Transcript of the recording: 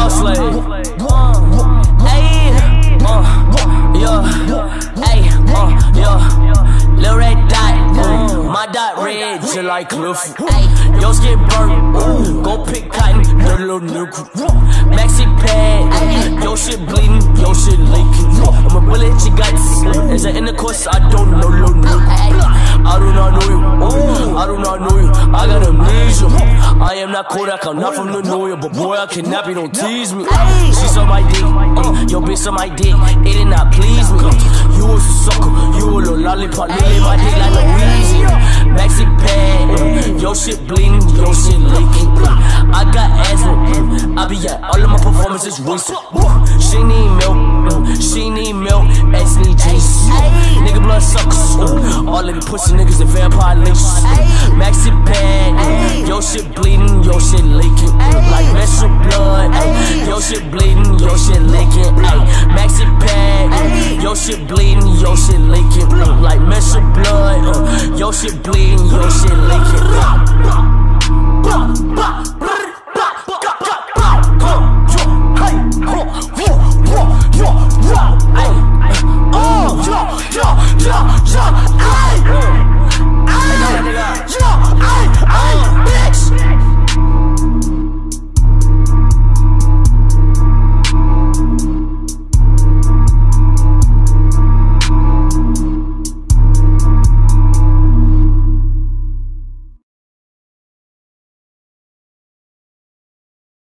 slave. Ayy, yeah, Lil Red Dot, my dot red, just like Cliff. Yo skin burnt, go pick cotton, dirty little nigga. Maxi pad, yo shit bleeding, yo shit leaking. I'ma bullet hit your guts, as an intercourse, I don't know, little nigga. I do not know you, I do not know you, I got amnesia. I am not Kodak, I'm not from the New York, but boy I kidnap you, don't tease me. She saw my dick, yo bitch saw my dick, it did not please me. You was a sucker, you a little lollipop, you live my dick like Louise. Maxi pad, yo shit bleeding, yo shit leaking. I got asthma, I be at all of my performances wasted. She need milk, ass need juice. Nigga blood sucks, all of the pussy niggas and vampire leeches. Maxi pad, yo shit bleeding, yo shit leaking. Like menstrual blood, yo shit bleeding, yo shit leaking. Maxi pad, yo shit bleeding, yo shit leaking. Like menstrual blood, yo shit bleeding, yo shit leaking.